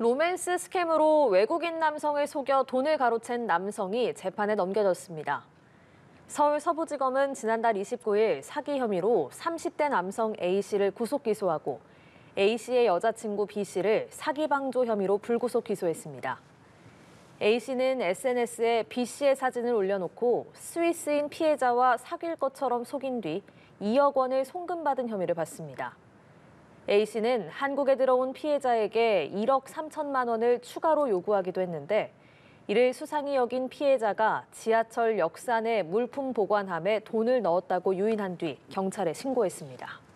로맨스 스캠으로 외국인 남성을 속여 돈을 가로챈 남성이 재판에 넘겨졌습니다. 서울 서부지검은 지난달 29일 사기 혐의로 30대 남성 A씨를 구속 기소하고 A씨의 여자친구 B씨를 사기 방조 혐의로 불구속 기소했습니다. A씨는 SNS에 B씨의 사진을 올려놓고 스위스인 피해자와 사귈 것처럼 속인 뒤 2억 원을 송금받은 혐의를 받습니다. A씨는 한국에 들어온 피해자에게 1억 3천만 원을 추가로 요구하기도 했는데 이를 수상히 여긴 피해자가 지하철 역산에 물품 보관함에 돈을 넣었다고 유인한 뒤 경찰에 신고했습니다.